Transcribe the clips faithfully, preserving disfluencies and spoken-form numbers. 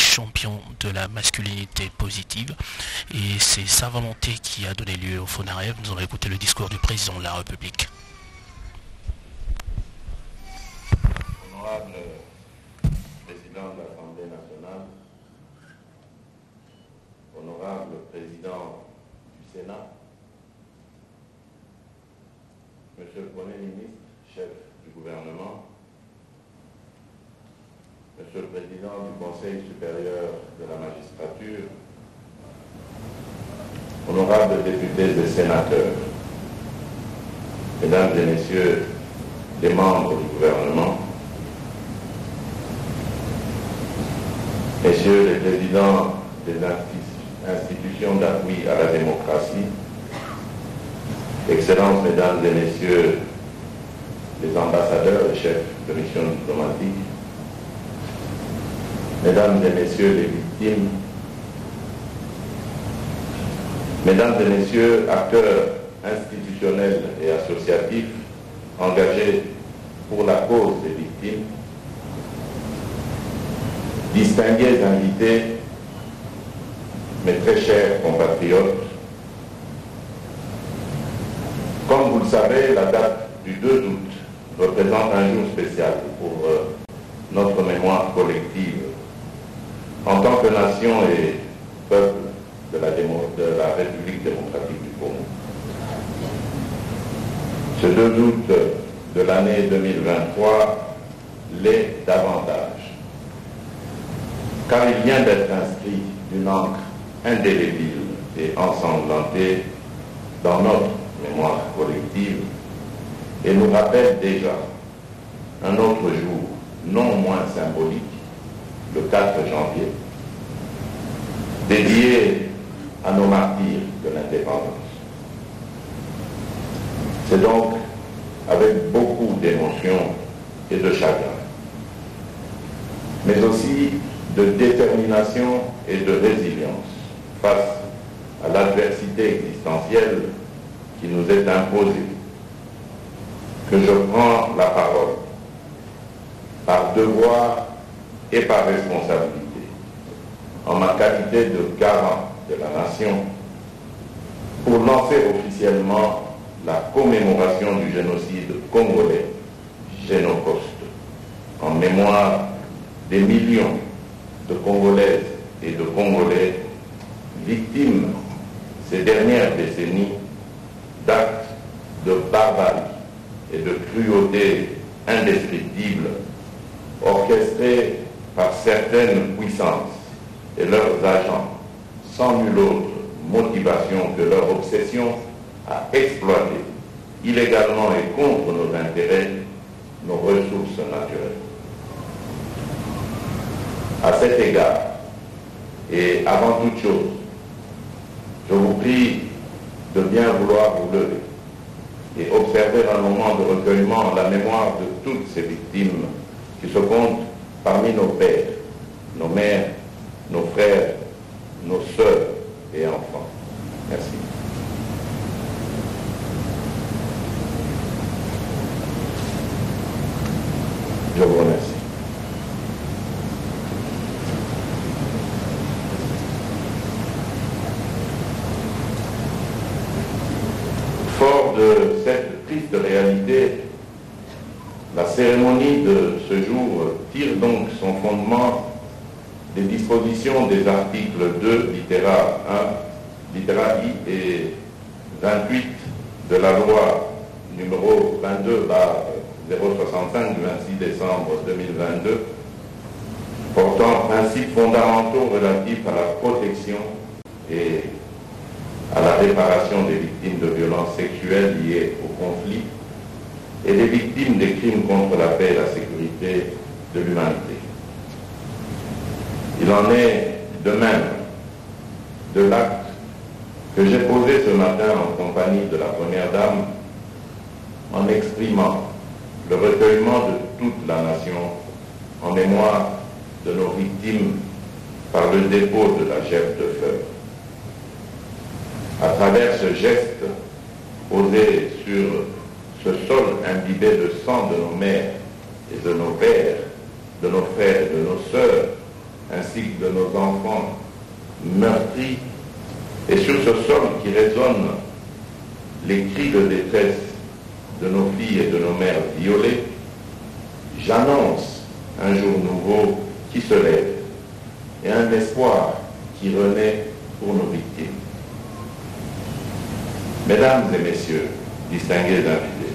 champion de la masculinité positive. Et c'est sa volonté qui a donné lieu au Fonarève. Nous allons écouter le discours du président de la République. Honorable président de l'Assemblée nationale, honorable président du Sénat, Monsieur le Premier ministre, chef du gouvernement, Monsieur le Président du Conseil supérieur de la magistrature, honorables députés et sénateurs, Mesdames et Messieurs les membres du gouvernement, Messieurs les présidents des institutions d'appui à la démocratie, Excellences, Mesdames et Messieurs les ambassadeurs et chefs de mission diplomatique, Mesdames et Messieurs les victimes, Mesdames et Messieurs acteurs institutionnels et associatifs engagés pour la cause des victimes, distingués invités, mes très chers compatriotes, comme vous le savez, la date du deux août représente un jour spécial pour euh, notre mémoire collective en tant que nation et peuple de la, démo, de la République démocratique du Congo. Ce deux août de l'année deux mille vingt-trois l'est davantage, car il vient d'être inscrit d'une encre indélébile et ensanglantée dans notre mémoire collective et nous rappelle déjà un autre jour non moins symbolique, le quatre janvier, dédié à nos martyrs de l'indépendance. C'est donc avec beaucoup d'émotion et de chagrin, mais aussi de détermination et de résilience face à l'adversité existentielle qui nous est imposée, que je prends la parole par devoir et par responsabilité, en ma qualité de garant de la nation, pour lancer officiellement la commémoration du génocide congolais, Génocoste, en mémoire des millions de Congolaises et de Congolais victimes ces dernières décennies d'actes de barbarie et de cruauté indescriptibles orchestrés par certaines puissances et leurs agents sans nulle autre motivation que leur obsession à exploiter illégalement et contre nos intérêts nos ressources naturelles. À cet égard, et avant toute chose, je vous prie de bien vouloir vous lever et observer un moment de recueillement en la mémoire de toutes ces victimes qui se comptent parmi nos pères, nos mères, nos frères, nos sœurs et enfants. Merci. Je vous remercie. Fort de cette triste réalité, la cérémonie de ce jour tire donc son fondement des dispositions des articles deux, littéra un, littéra I et vingt-huit de la loi numéro vingt-deux zéro soixante-cinq du vingt-six décembre deux mille vingt-deux portant principes fondamentaux relatifs à la protection et à la réparation des victimes de violences sexuelles liées au conflit et des victimes des crimes contre la paix et la sécurité de l'humanité. Il en est de même de l'acte que j'ai posé ce matin en compagnie de la Première Dame en exprimant le recueillement de toute la nation en mémoire de nos victimes par le dépôt de la Gève de fleurs. À travers ce geste posé sur ce sol imbibé de sang de nos mères et de nos pères, de nos frères et de nos sœurs, ainsi que de nos enfants meurtris, et sur ce sol qui résonnent les cris de détresse de nos filles et de nos mères violées, j'annonce un jour nouveau qui se lève et un espoir qui renaît pour nos victimes. Mesdames et messieurs, distingués invités,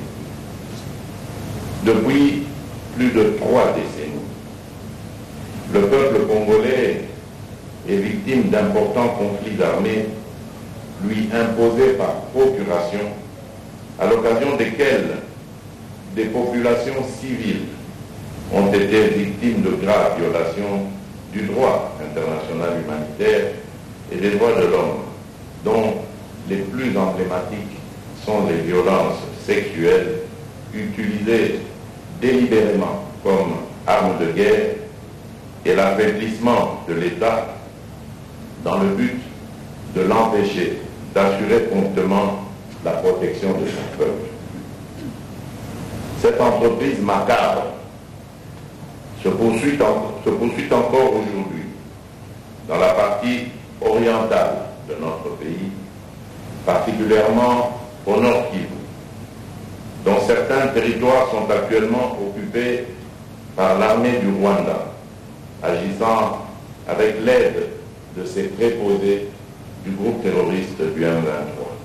depuis plus de trois décennies, le peuple congolais est victime d'importants conflits armés lui imposés par procuration, à l'occasion desquels des populations civiles ont été victimes de graves violations du droit international humanitaire et des droits de l'homme, dont les plus emblématiques sont les violences sexuelles utilisées délibérément comme armes de guerre et l'affaiblissement de l'État dans le but de l'empêcher d'assurer promptement la protection de son peuple. Cette entreprise macabre se poursuit, en, se poursuit encore aujourd'hui dans la partie orientale de notre pays, particulièrement au Nord Kivu, dont certains territoires sont actuellement occupés par l'armée du Rwanda, agissant avec l'aide de ses préposés du groupe terroriste du M vingt-trois.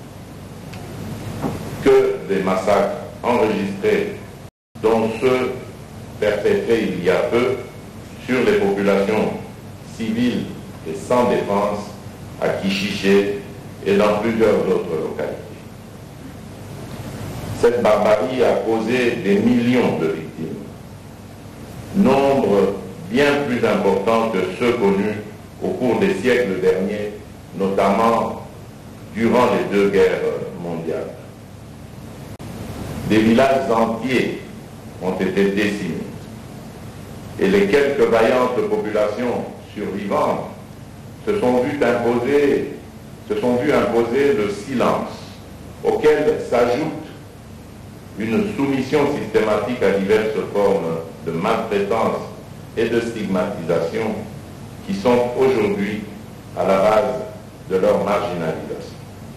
Que des massacres enregistrés, dont ceux perpétrés il y a peu sur les populations civiles et sans défense à Kichiché et dans plusieurs autres localités. Cette barbarie a causé des millions de victimes, nombre bien plus important que ceux connus au cours des siècles derniers, notamment durant les deux guerres mondiales. Des villages entiers ont été décimés et les quelques vaillantes populations survivantes se sont vues imposer, se sont vues imposer le silence, auquel s'ajoute une soumission systématique à diverses formes de maltraitance et de stigmatisation qui sont aujourd'hui à la base de leur marginalisation.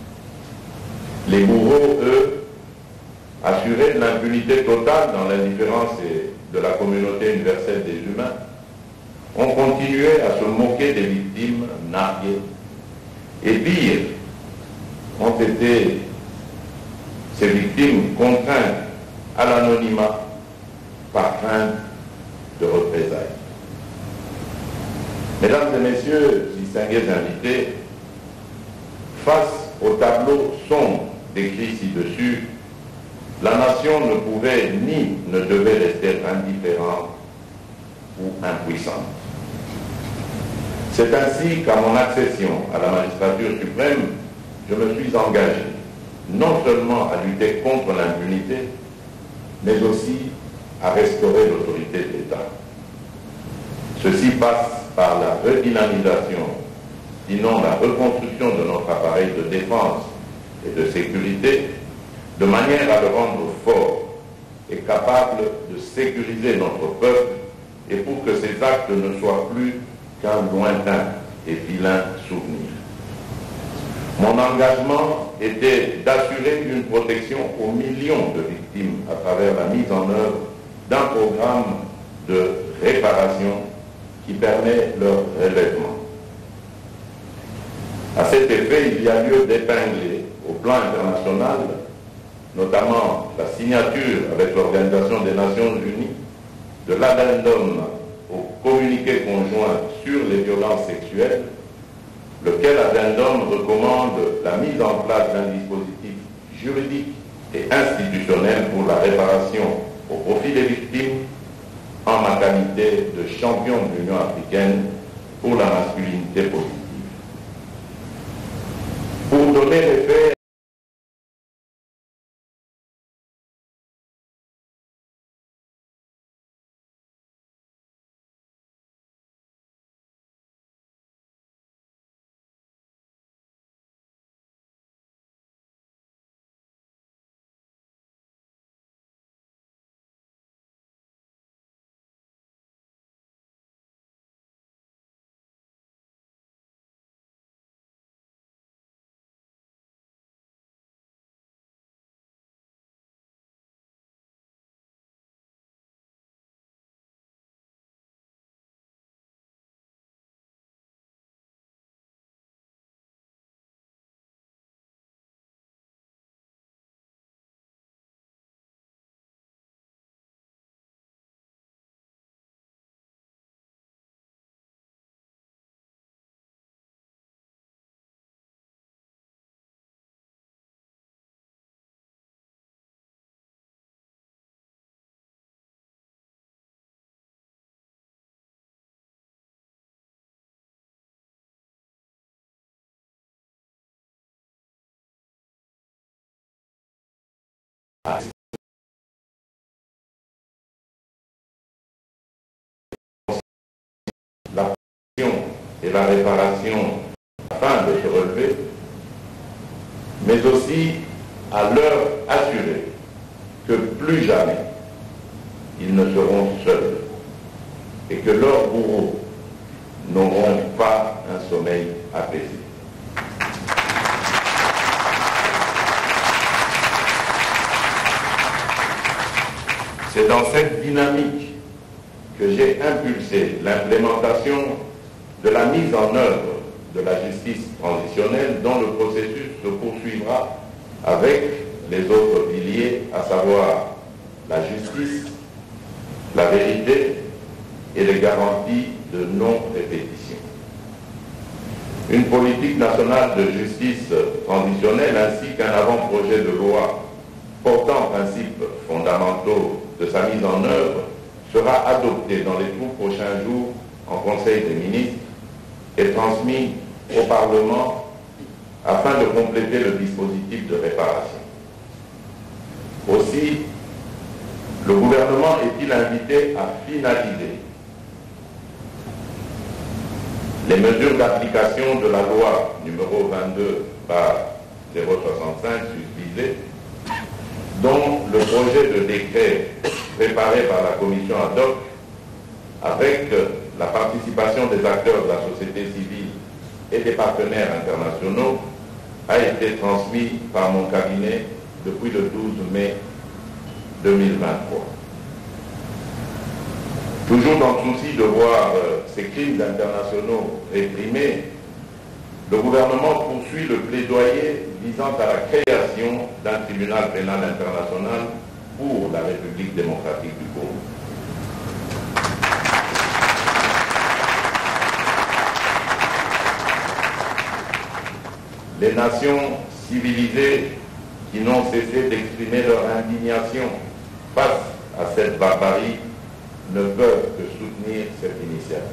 Les bourreaux, eux, assurés de l'impunité totale dans l'indifférence de la communauté universelle des humains, ont continué à se moquer des victimes narguées. Et pire, ont été ces victimes contraintes à l'anonymat par crainte de représailles. Mesdames et messieurs, distingués invités, face au tableau sombre décrit ci-dessus, la nation ne pouvait ni ne devait rester indifférente ou impuissante. C'est ainsi qu'à mon accession à la magistrature suprême, je me suis engagé non seulement à lutter contre l'impunité, mais aussi à restaurer l'autorité de l'État. Ceci passe par la redynamisation, sinon la reconstruction de notre appareil de défense et de sécurité, de manière à le rendre fort et capable de sécuriser notre peuple et pour que ces actes ne soient plus qu'un lointain et vilain souvenir. Mon engagement était d'assurer une protection aux millions de victimes à travers la mise en œuvre d'un programme de réparation qui permet leur relèvement. À cet effet, il y a lieu d'épingler au plan international, notamment la signature avec l'Organisation des Nations Unies de l'addendum au communiqué conjoint sur les violences sexuelles, lequel addendum recommande la mise en place d'un dispositif juridique et institutionnel pour la réparation au profit des victimes en ma qualité de champion de l'Union africaine pour la masculinité positive. Pour donner les faits à la protection et la réparation afin de se relever, mais aussi à leur assurer que plus jamais ils ne seront seuls et que leurs bourreaux n'auront pas un sommeil apaisé. C'est dans cette dynamique que j'ai impulsé l'implémentation de la mise en œuvre de la justice transitionnelle dont le processus se poursuivra avec les autres piliers, à savoir la justice, la vérité et les garanties de non-répétition. Une politique nationale de justice transitionnelle ainsi qu'un avant-projet de loi portant principes fondamentaux de sa mise en œuvre sera adopté dans les tout prochains jours en Conseil des ministres et transmis au Parlement afin de compléter le dispositif de réparation. Aussi, le gouvernement est-il invité à finaliser les mesures d'application de la loi numéro vingt-deux par zéro soixante-cinq susvisée, dont le projet de décret préparé par la commission ad hoc avec la participation des acteurs de la société civile et des partenaires internationaux a été transmis par mon cabinet depuis le douze mai deux mille vingt-trois. Toujours dans le souci de voir euh, ces crimes internationaux réprimés, le gouvernement poursuit le plaidoyer visant à la création d'un tribunal pénal international pour la République démocratique du Congo. Les nations civilisées qui n'ont cessé d'exprimer leur indignation face à cette barbarie ne peuvent que soutenir cette initiative.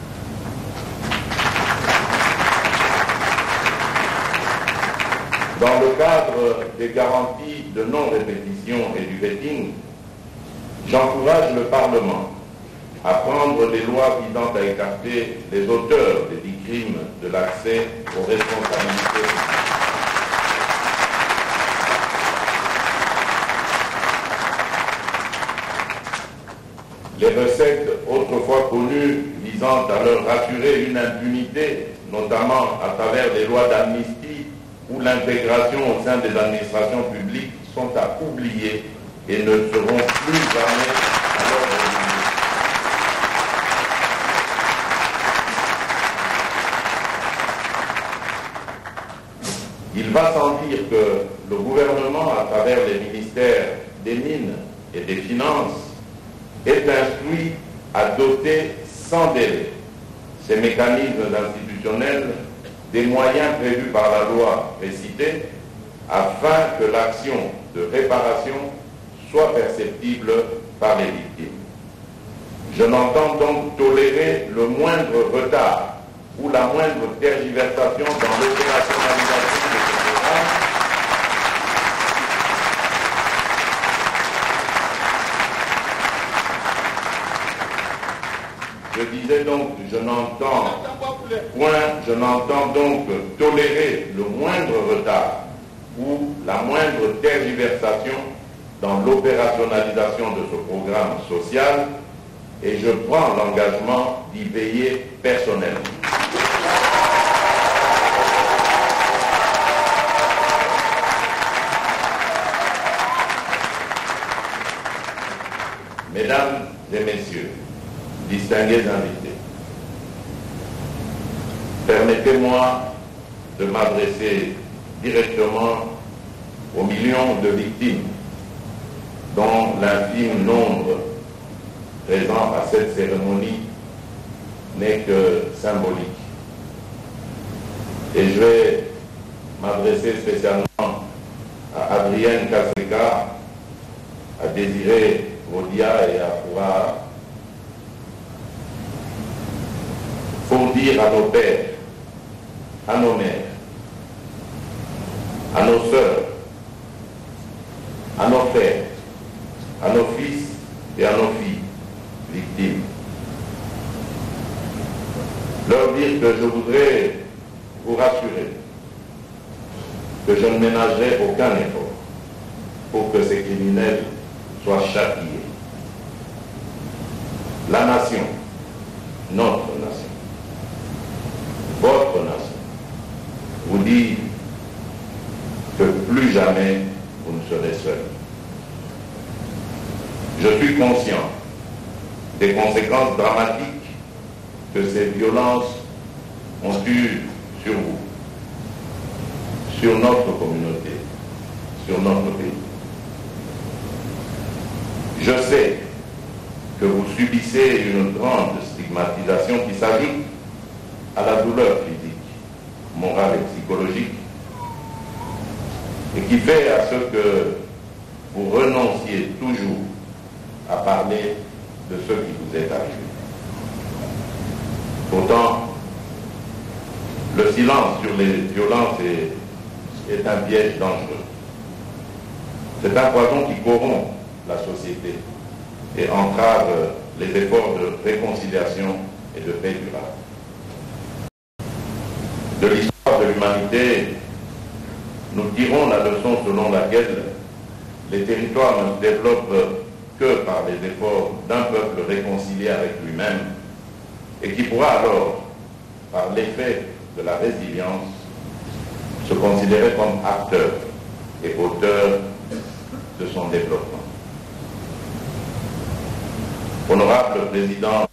Dans le cadre des garanties de non-répétition et du vetting, j'encourage le Parlement à prendre les lois visant à écarter les auteurs des dix crimes de l'accès aux responsabilités. Les recettes autrefois connues visant à leur rassurer une impunité, notamment à travers des lois d'amnistie ou l'intégration au sein des administrations publiques, sont à oublier et ne seront plus jamais à l'ordre du jour. Il va sans dire que le gouvernement, à travers les ministères des Mines et des Finances, est instruit à doter sans délai ces mécanismes institutionnels des moyens prévus par la loi précitée afin que l'action de réparation soit perceptible par les victimes. Je n'entends donc tolérer le moindre retard ou la moindre tergiversation dans l'opérationnalisation de ce programme. Je disais donc, je n'entends point, je n'entends donc tolérer le moindre retard ou la moindre tergiversation dans l'opérationnalisation de ce programme social et je prends l'engagement d'y veiller personnellement. Mesdames et messieurs, distingués invités, permettez-moi de m'adresser directement aux millions de victimes dont l'infime nombre présent à cette cérémonie n'est que symbolique. Et je vais m'adresser spécialement à Adrienne Kaseka, à Désiré Rodia et à Foura, pour dire à nos pères, à nos mères, à nos sœurs, à nos pères, à nos fils et à nos filles victimes. Leur dire que je voudrais vous rassurer que je ne ménagerai aucun effort pour que ces criminels soient châtiés. La nation, notre nation, votre nation, vous dit que plus jamais vous ne serez seuls. Je suis conscient des conséquences dramatiques que ces violences ont eues sur vous, sur notre communauté, sur notre pays. Je sais que vous subissez une grande stigmatisation qui s'ajoute à la douleur physique, morale et psychologique, et qui fait à ce que vous renonciez toujours à parler de ce qui vous est arrivé. Pourtant, le silence sur les violences est, est un piège dangereux. C'est un poison qui corrompt la société et entrave les efforts de réconciliation et de paix durable. De l'histoire de l'humanité, nous tirons la leçon selon laquelle les territoires ne se développent que par les efforts d'un peuple réconcilié avec lui-même et qui pourra alors, par l'effet de la résilience, se considérer comme acteur et auteur de son développement. Honorable Président,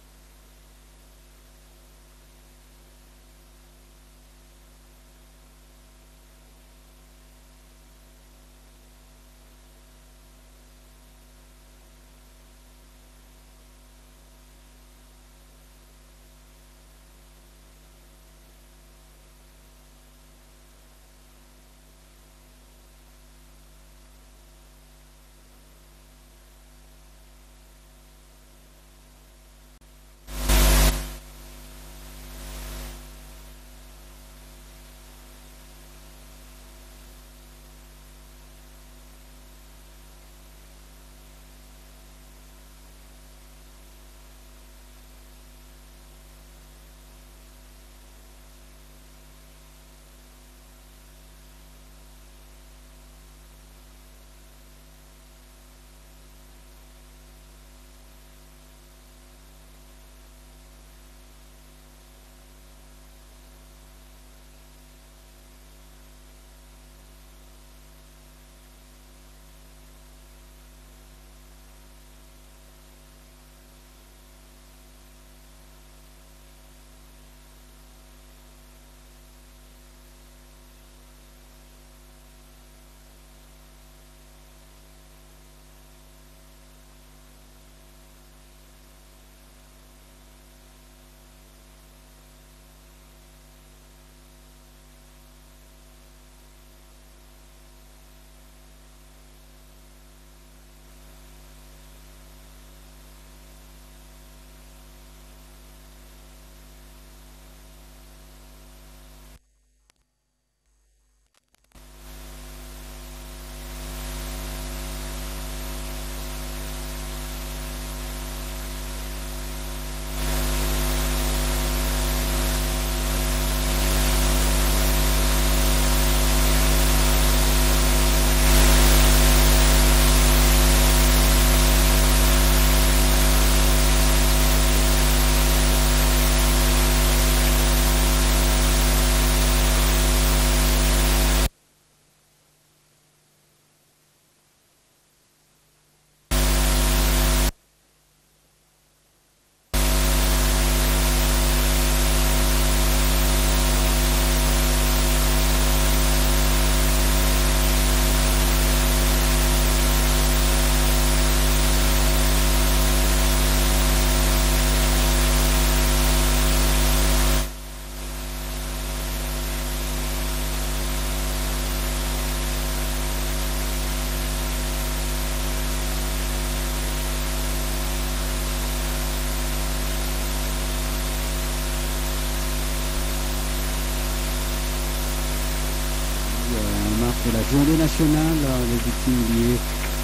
de la journée nationale des victimes liées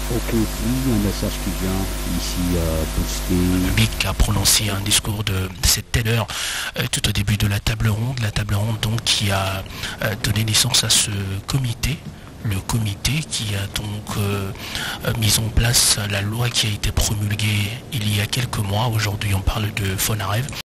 Ok, oui, un message qui vient ici euh, booster. Le M I C a prononcé un discours de cette teneur euh, tout au début de la table ronde, la table ronde donc qui a euh, donné naissance à ce comité, le comité qui a donc euh, mis en place la loi qui a été promulguée il y a quelques mois. Aujourd'hui on parle de FONAREV.